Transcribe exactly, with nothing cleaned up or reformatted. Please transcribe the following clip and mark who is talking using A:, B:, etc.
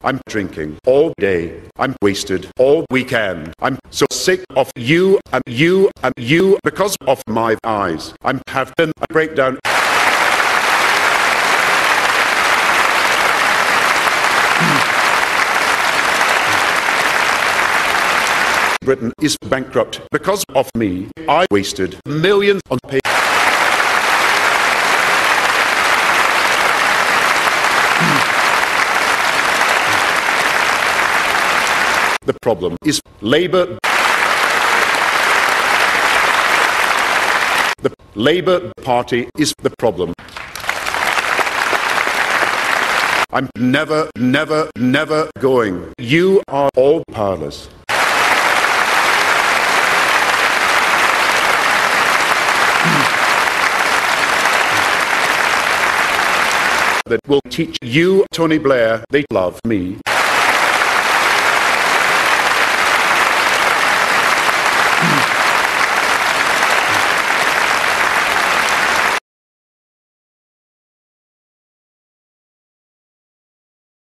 A: I'm drinking all day. I'm wasted all weekend. I'm so sick of you and you and you because of my eyes. I'm having a breakdown. Britain is bankrupt because of me. I wasted millions on pay. The problem is Labour. The Labour Party is the problem. I'm never, never, never going. You are all powerless. That will teach you, Tony Blair, they love me.